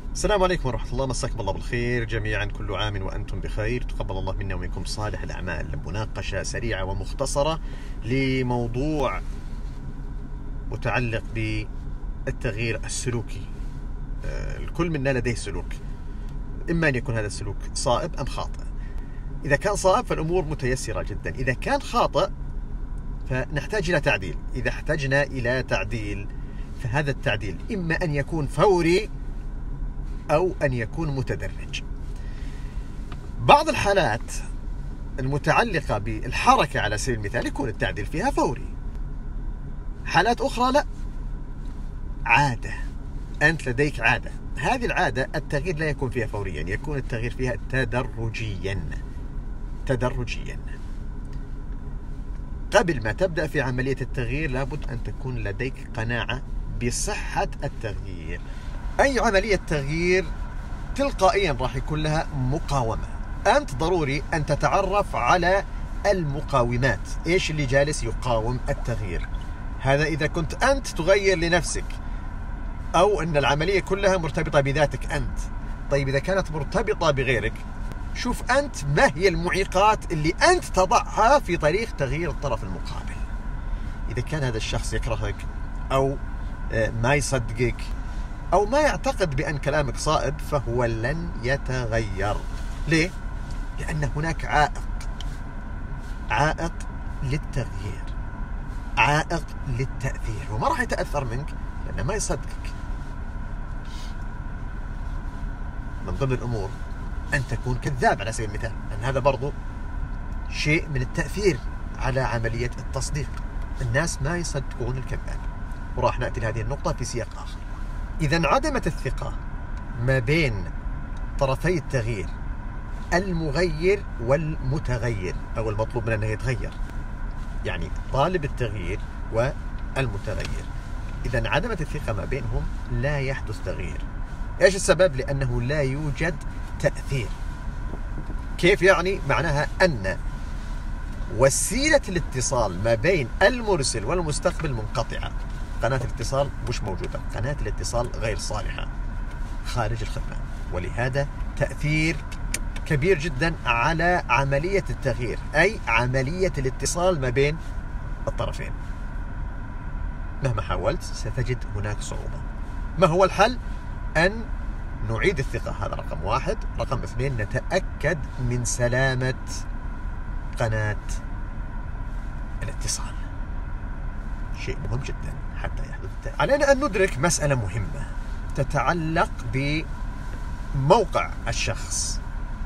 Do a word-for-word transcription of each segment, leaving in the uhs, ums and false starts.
السلام عليكم ورحمة الله، مساكم الله بالخير جميعا، كل عام وأنتم بخير، تقبل الله منا ومنكم صالح الأعمال. مناقشة سريعة ومختصرة لموضوع متعلق بالتغيير السلوكي. الكل منا لديه سلوك، إما أن يكون هذا السلوك صائب أم خاطئ. إذا كان صائب فالأمور متيسرة جدا، إذا كان خاطئ فنحتاج إلى تعديل. إذا احتجنا إلى تعديل فهذا التعديل إما أن يكون فوري أو أن يكون متدرج. بعض الحالات المتعلقة بالحركة على سبيل المثال يكون التعديل فيها فوري، حالات أخرى لا، عادة، أنت لديك عادة، هذه العادة التغيير لا يكون فيها فوريا، يكون التغيير فيها تدرجيا تدرجيا. قبل ما تبدأ في عملية التغيير لابد أن تكون لديك قناعة بصحة التغيير. أي عملية تغيير تلقائيا راح يكون لها مقاومة، أنت ضروري أن تتعرف على المقاومات، إيش اللي جالس يقاوم التغيير. هذا إذا كنت أنت تغير لنفسك أو أن العملية كلها مرتبطة بذاتك أنت. طيب إذا كانت مرتبطة بغيرك، شوف أنت ما هي المعيقات اللي أنت تضعها في طريق تغيير الطرف المقابل. إذا كان هذا الشخص يكرهك أو ما يصدقك أو ما يعتقد بأن كلامك صائب فهو لن يتغير. ليه؟ لأن هناك عائق، عائق للتغيير، عائق للتأثير، وما راح يتأثر منك لأنه ما يصدقك. من ضمن الأمور أن تكون كذاب على سبيل المثال، لأن هذا برضو شيء من التأثير على عملية التصديق. الناس ما يصدقون الكذاب، وراح نأتي لهذه النقطة في سياق آخر. إذا انعدمت الثقة ما بين طرفي التغيير، المغير والمتغير، أو المطلوب منه أنه يتغير، يعني طالب التغيير والمتغير، إذا انعدمت الثقة ما بينهم لا يحدث تغيير. إيش السبب؟ لأنه لا يوجد تأثير. كيف يعني؟ معناها أن وسيلة الاتصال ما بين المرسل والمستقبل منقطعة، قناة الاتصال مش موجودة، قناة الاتصال غير صالحة، خارج الخدمة، ولهذا تأثير كبير جدا على عملية التغيير، أي عملية الاتصال ما بين الطرفين. مهما حاولت ستجد هناك صعوبة. ما هو الحل؟ أن نعيد الثقة، هذا رقم واحد. رقم اثنين، نتأكد من سلامة قناة الاتصال، شيء مهم جدا حتى يحدث التأثير. علينا أن ندرك مسألة مهمة تتعلق بموقع الشخص.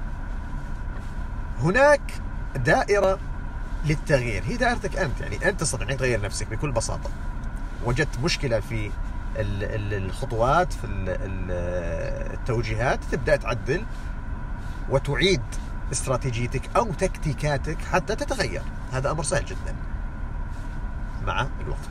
هناك دائرة للتغيير، هي دائرتك أنت، يعني أنت تستطيع أن تغير نفسك بكل بساطة. وجدت مشكلة في الخطوات، في التوجيهات، تبدأ تعدل وتعيد استراتيجيتك أو تكتيكاتك حتى تتغير. هذا أمر سهل جدا مع الوقت.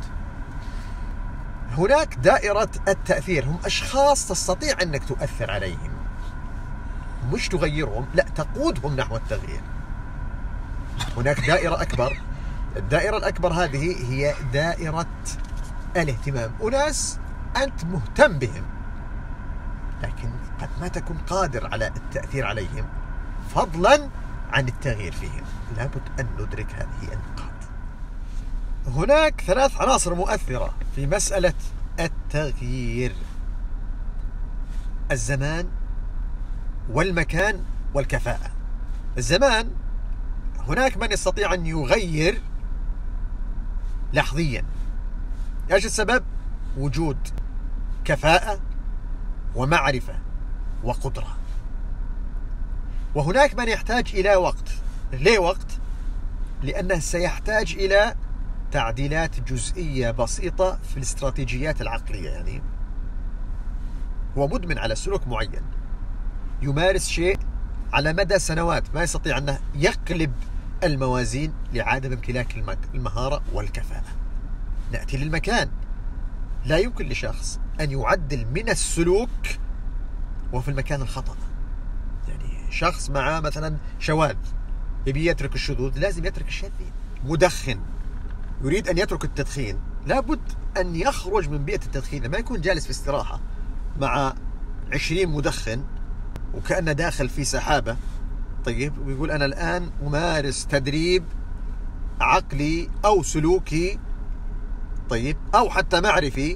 هناك دائرة التأثير، هم أشخاص تستطيع أنك تؤثر عليهم، مش تغيرهم، لا، تقودهم نحو التغيير. هناك دائرة أكبر، الدائرة الأكبر هذه هي دائرة الاهتمام، وناس أنت مهتم بهم لكن قد ما تكون قادر على التأثير عليهم فضلا عن التغيير فيهم. لابد أن ندرك هذه النقاط. هناك ثلاث عناصر مؤثرة في مسألة التغيير: الزمان والمكان والكفاءة. الزمان، هناك من يستطيع أن يغير لحظيا. ايش السبب؟ وجود كفاءة ومعرفة وقدرة. وهناك من يحتاج إلى وقت. ليه وقت؟ لأنه سيحتاج إلى تعديلات جزئية بسيطة في الاستراتيجيات العقلية، يعني هو مدمن على سلوك معين، يمارس شيء على مدى سنوات، ما يستطيع أنه يقلب الموازين لعدم امتلاك المهارة والكفاءة. نأتي للمكان. لا يمكن لشخص أن يعدل من السلوك وفي المكان الخطأ. يعني شخص معه مثلا شواذ يبي يترك الشذوذ، لازم يترك الشذ. مدخن يريد أن يترك التدخين، لابد أن يخرج من بيئة التدخين، ما يكون جالس في استراحة مع عشرين مدخن وكأنه داخل في سحابة، طيب، ويقول أنا الآن أمارس تدريب عقلي أو سلوكي، طيب، أو حتى معرفي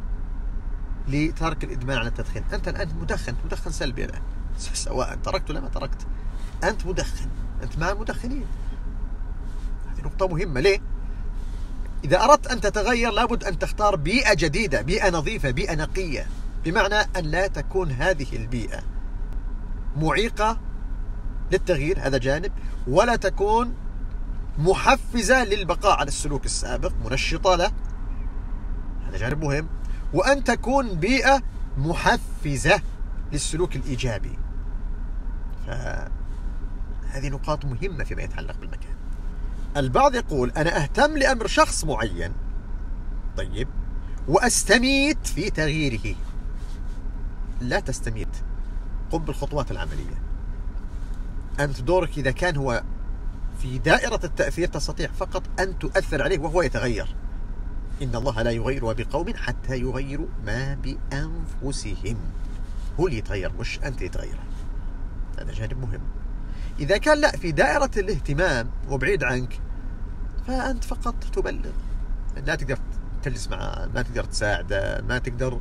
لترك الإدمان على التدخين. أنت الآن مدخن، مدخن سلبي الآن، سواء تركت ولا ما تركت، أنت مدخن، أنت مع المدخنين. هذه نقطة مهمة. ليه؟ إذا أردت أن تتغير لابد أن تختار بيئة جديدة، بيئة نظيفة، بيئة نقية، بمعنى أن لا تكون هذه البيئة معيقة للتغيير، هذا جانب، ولا تكون محفزة للبقاء على السلوك السابق، منشطة له، هذا جانب مهم، وأن تكون بيئة محفزة للسلوك الإيجابي. فهذه نقاط مهمة فيما يتعلق بالمكان. البعض يقول أنا أهتم لأمر شخص معين، طيب، وأستميت في تغييره. لا تستميت، قم بالخطوات العملية. أنت دورك إذا كان هو في دائرة التأثير تستطيع فقط أن تؤثر عليه وهو يتغير. إن الله لا يغير بقوم حتى يغيروا ما بأنفسهم. هو اللي يتغير مش أنت يتغير، هذا جانب مهم. إذا كان لا في دائرة الاهتمام وبعيد عنك فأنت فقط تبلغ، لا تقدر تجلس معه، ما تقدر تساعده، ما تقدر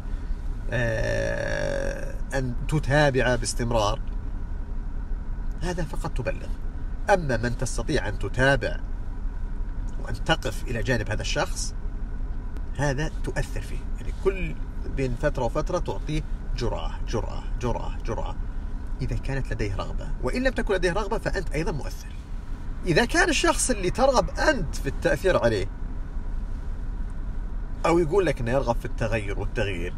آه أن تتابعه باستمرار، هذا فقط تبلغ. أما من تستطيع أن تتابع وأن تقف إلى جانب هذا الشخص، هذا تؤثر فيه، يعني كل بين فترة وفترة تعطيه جرعة جرعة جرعة جرعة إذا كانت لديه رغبة، وإن لم تكن لديه رغبة فأنت أيضا مؤثر. إذا كان الشخص اللي ترغب أنت في التأثير عليه أو يقول لك أنه يرغب في التغير والتغيير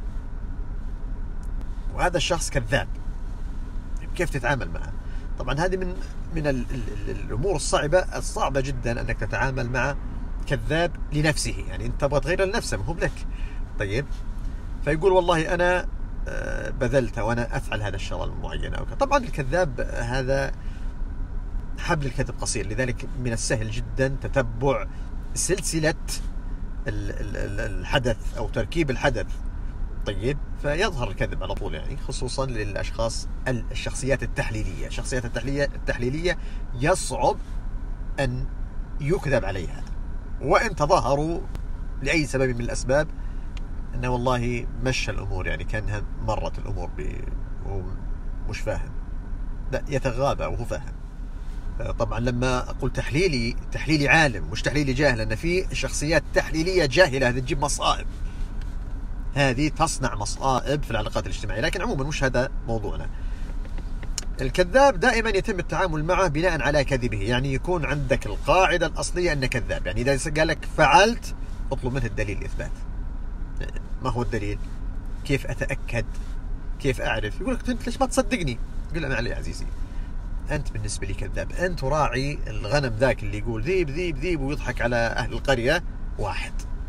وهذا الشخص كذاب، كيف تتعامل معه؟ طبعا هذه من من ال ال الأمور الصعبة الصعبة جدا أنك تتعامل مع كذاب لنفسه، يعني أنت تبغى تغير لنفسه، ما هو لك. طيب، فيقول والله أنا بذلت وأنا أفعل هذا الشغل المعين أو كذا. طبعا الكذاب هذا حبل الكذب قصير، لذلك من السهل جدا تتبع سلسلة الحدث أو تركيب الحدث، طيب، فيظهر الكذب على طول، يعني خصوصا للأشخاص الشخصيات التحليلية. الشخصيات التحليلية التحليلية يصعب أن يكذب عليها، وإن تظاهروا لأي سبب من الأسباب أنه والله مشى الأمور، يعني كانها مرت الأمور وهو مش فاهم، لا، يتغابى وهو فاهم. طبعا لما أقول تحليلي، تحليلي عالم مش تحليلي جاهل، لأن في شخصيات تحليلية جاهلة، هذه تجيب مصائب، هذه تصنع مصائب في العلاقات الاجتماعية. لكن عموما مش هذا موضوعنا. الكذاب دائما يتم التعامل معه بناء على كذبه، يعني يكون عندك القاعدة الأصلية أنه كذاب. يعني إذا قال لك فعلت، اطلب منه الدليل الإثبات. ما هو الدليل؟ كيف أتأكد؟ كيف أعرف؟ يقول لك أنت ليش ما تصدقني؟ قل له معلي يا عزيزي، أنت بالنسبة لي كذاب. أنت راعي الغنم ذاك اللي يقول ذيب ذيب ذيب ويضحك على أهل القرية واحد،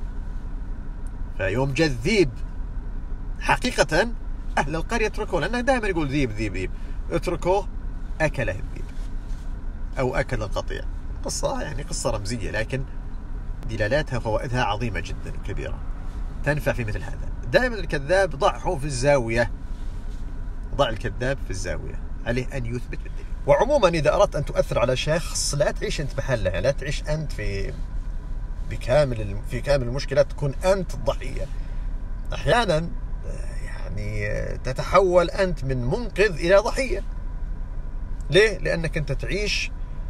فيوم جاء الذيب حقيقة أهل القرية اتركوه، لأنه دائما يقول ذيب ذيب ذيب، اتركوه، أكله الذيب أو أكل القطيع. قصة يعني قصة رمزية، لكن دلالاتها وفوائدها عظيمة جدا وكبيرة، تنفع في مثل هذا. دائما الكذاب ضعه في الزاوية، ضع الكذاب في الزاوية، عليه أن يثبت بالدليل. وعموما إذا أردت أن تؤثر على شخص لا تعيش أنت محله، لا تعيش أنت في بكامل في كامل المشكلة، تكون أنت الضحية. أحيانا يعني تتحول أنت من منقذ إلى ضحية. ليه؟ لأنك أنت تعيش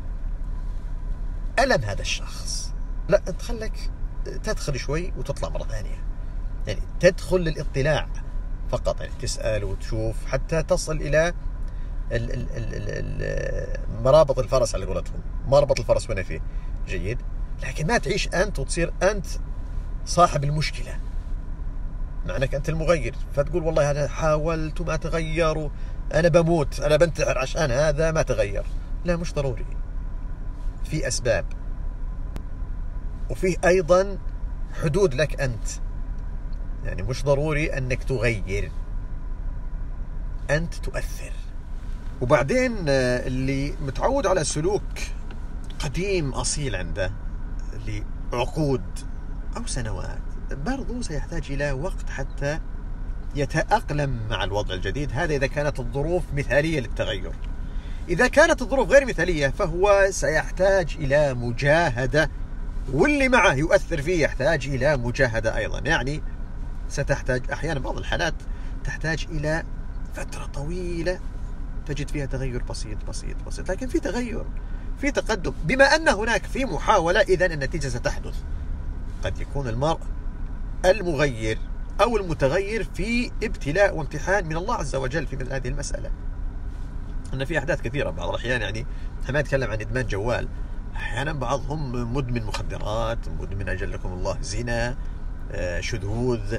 ألم هذا الشخص. لا، أنت خلك تدخل شوي وتطلع مرة ثانية، يعني تدخل للاطلاع فقط، يعني تسأل وتشوف حتى تصل إلى ال ال ال ال مرابط الفرس على قولتهم، مربط الفرس وين فيه، جيد. لكن ما تعيش أنت وتصير أنت صاحب المشكلة، مع أنك أنت المغير، فتقول والله أنا حاولت وما تغير، أنا بموت، أنا بنتحر عشان هذا ما تغير. لا، مش ضروري، في أسباب، وفيه أيضا حدود لك أنت، يعني مش ضروري أنك تغير، أنت تؤثر. وبعدين اللي متعود على سلوك قديم أصيل عنده لعقود أو سنوات برضو سيحتاج إلى وقت حتى يتأقلم مع الوضع الجديد. هذا إذا كانت الظروف مثالية للتغير. إذا كانت الظروف غير مثالية فهو سيحتاج إلى مجاهدة، واللي معه يؤثر فيه يحتاج إلى مجاهدة أيضا. يعني ستحتاج أحيانا بعض الحالات تحتاج إلى فترة طويلة تجد فيها تغير بسيط بسيط بسيط، لكن في تغير، في تقدم. بما أن هناك في محاولة، إذن النتيجة ستحدث. قد يكون المرء المغير أو المتغير في ابتلاء وامتحان من الله عز وجل في مثل هذه المسألة. أن في أحداث كثيرة بعض الأحيان، يعني ما نتكلم عن إدمان جوال، أحيانا بعضهم مدمن مخدرات، مدمن أجلكم الله زنا، شذوذ،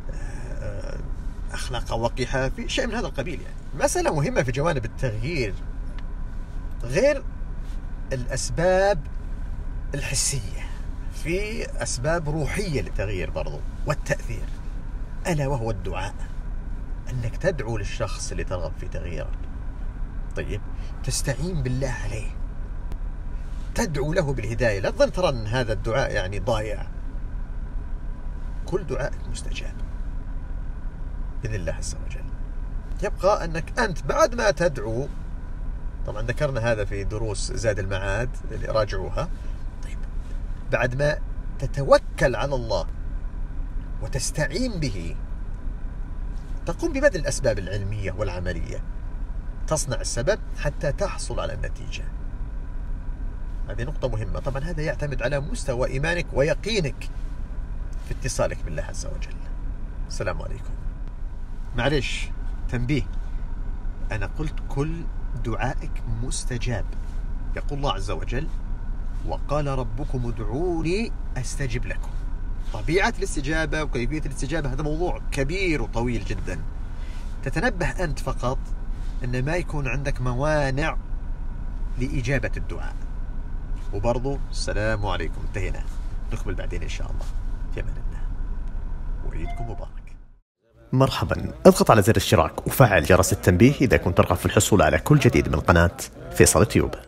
أخلاق وقحة، في شيء من هذا القبيل. يعني مسألة مهمة في جوانب التغيير، غير الأسباب الحسية، في أسباب روحية للتغيير برضو والتأثير، ألا وهو الدعاء. أنك تدعو للشخص اللي ترغب في تغييره، طيب تستعين بالله عليه، تدعو له بالهداية. لا تظن ترى أن هذا الدعاء يعني ضايع، كل دعائك مستجاب بإذن الله عز وجل. يبقى أنك أنت بعد ما تدعو، طبعا ذكرنا هذا في دروس زاد المعاد اللي راجعوها، طيب بعد ما تتوكل على الله وتستعين به، تقوم ببذل الأسباب العلمية والعملية، تصنع السبب حتى تحصل على النتيجة. هذه نقطة مهمة. طبعا هذا يعتمد على مستوى إيمانك ويقينك في اتصالك بالله عز وجل. السلام عليكم. معلش تنبيه، أنا قلت كل دعائك مستجاب. يقول الله عز وجل: وقال ربكم ادعوني أستجب لكم. طبيعة الاستجابة وكيفية الاستجابة هذا موضوع كبير وطويل جدا. تتنبه أنت فقط أن ما يكون عندك موانع لإجابة الدعاء. وبرضو السلام عليكم، انتهينا، نكمل بعدين إن شاء الله. في أمان الله، وعيدكم مبارك. مرحبا، اضغط على زر الاشتراك وفعل جرس التنبيه إذا كنت ترغب في الحصول على كل جديد من قناة فيصل تيوب.